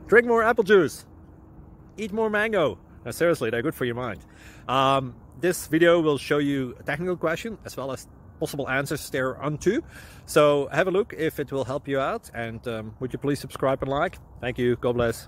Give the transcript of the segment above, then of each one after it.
Drink more apple juice. Eat more mango. Now, seriously, they're good for your mind. This video will show you a technical question as well as possible answers thereunto. So have a look if it will help you out, and would you please subscribe and like? Thank you. God bless.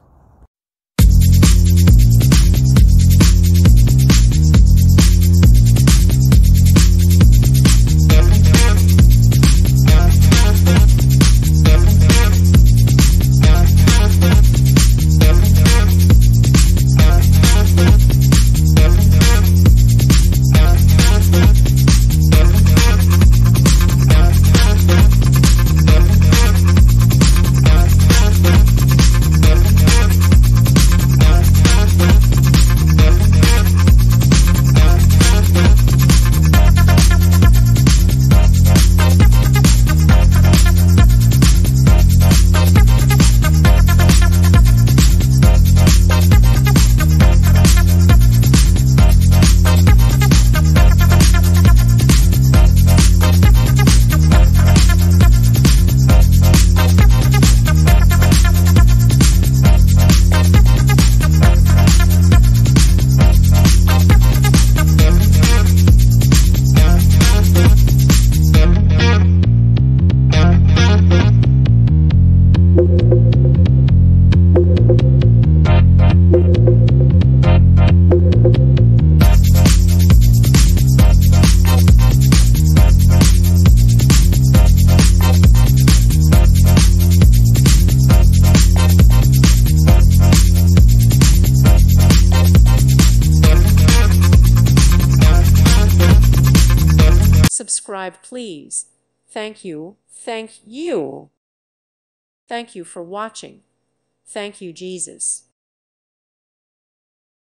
Subscribe, please. Thank you. Thank you. Thank you for watching. Thank you, Jesus.